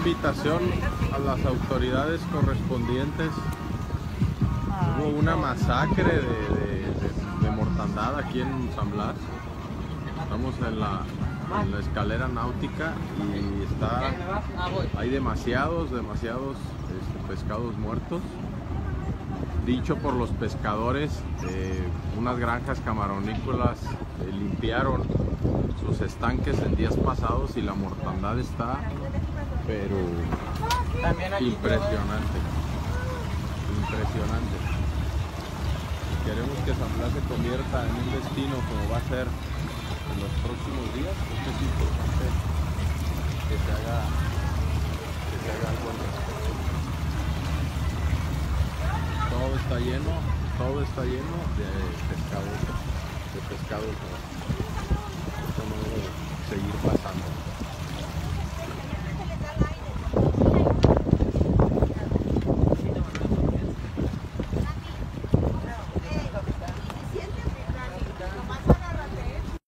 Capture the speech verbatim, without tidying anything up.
invitación a las autoridades correspondientes. Hubo una masacre de, de, de, de mortandad aquí en San Blas. Estamos en la, en la escalera náutica y está, hay demasiados, demasiados este, pescados muertos. Dicho por los pescadores, eh, unas granjas camaronícolas eh, limpiaron sus estanques en días pasados y la mortandad está, pero impresionante, impresionante. Queremos que San Blas se convierta en un destino como va a ser en los próximos días. Es importante que se haga, que se haga algo al respecto. Todo está lleno, todo está lleno de pescado, de pescado. Esto no debe seguir pasando.